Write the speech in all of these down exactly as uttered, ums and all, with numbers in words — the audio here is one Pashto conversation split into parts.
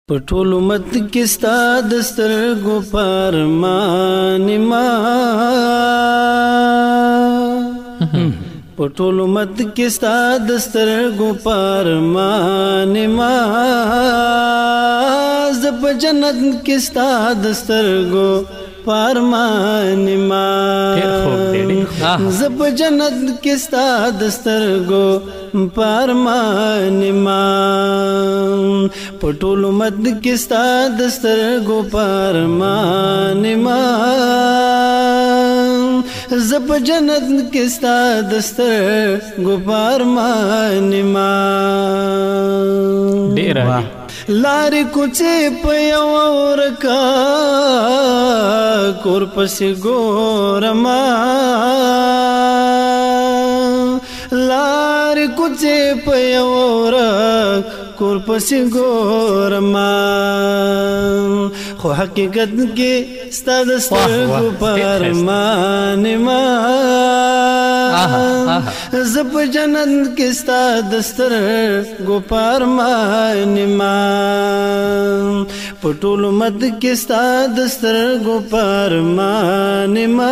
پټول امت کې ستا د سترګو پارمان ما پټول امت کې ستا د سترګو پارمان ما زب جنت کې ستا د سترګو پارمان ما زب جنت کې ستا د سترګو پارمان ما پټول امت کې ستا د سترګو پارمان ما زب جنت کې ستا د سترګو پارمان ما ډیر لارې کوڅې په یو ورکا کور پسې ګورما لارې کوڅې په یو ورکا کور پسې ګورما خو حقیقت کې ستا د سترګو پارمان ما زب جنت کې ستا د سترګو پارمان ما پټول امت کې ستا د سترګو پارمان ما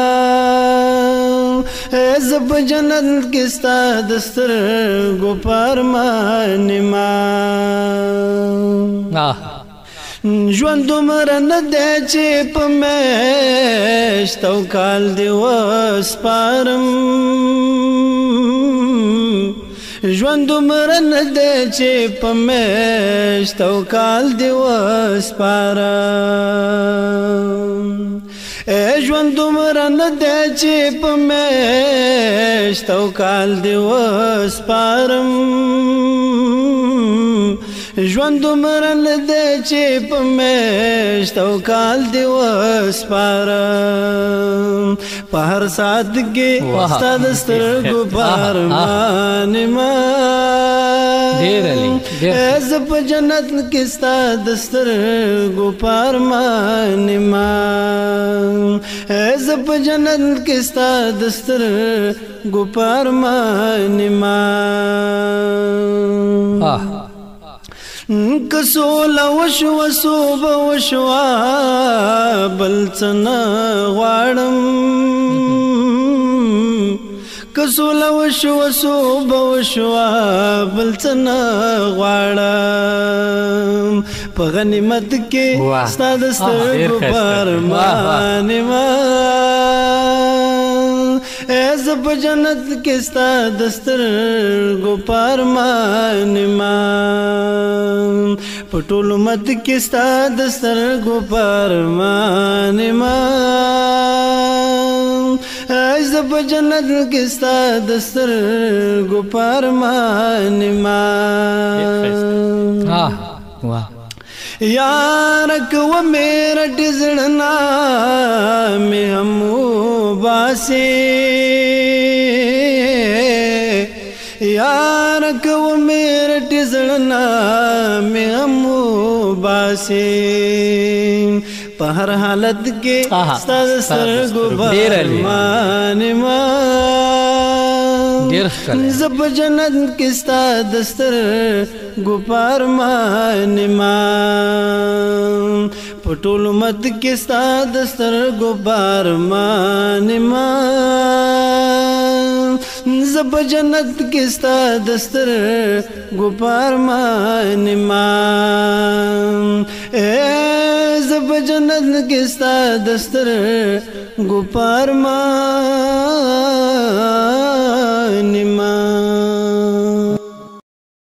زب جنت کې ستا د سترګو پارمان ما ژوند دومره نه دی چې په میاشت او کال دې وسپارم ژوند دومره نه دی چې په میاشت او کال دې وسپارم ژوند دومره نه دی چې په میاشت او کال دې وسپارم ژوند دومره نه دی چې په میاشت او کال دې وسپارم په هر ساعت کې ستا د سترګو پارمان ما زه په جنت کې ستا د سترګو پارمان ما زه په جنت کې ستا د سترګو پارمان ما کسولا وشو وسوب وشوا بلڅنا غواړم کسولا وشو وسوب وشوا بلڅنا غواړم په غنیمت کې ستا د سترګو پارمان ما زب جنت کې ستا د سترګو پارمان ما پټول امت کې ستا د سترګو پارمان ما زب جنت کې ستا د سترګو پارمان ما یار کو میرا ډزړنا مې هم باسي یار کو میرا ډزړنا مې هم باسي په هر حالت کې ستا د سترګو پارمان ما زب جنت کې ستا د سترګو پارمان ما پټول امت کې ستا د سترګو پارمان ما زب جنت کې ستا د سترګو پارمان ما زب جنت کې ستا د سترګو پارمان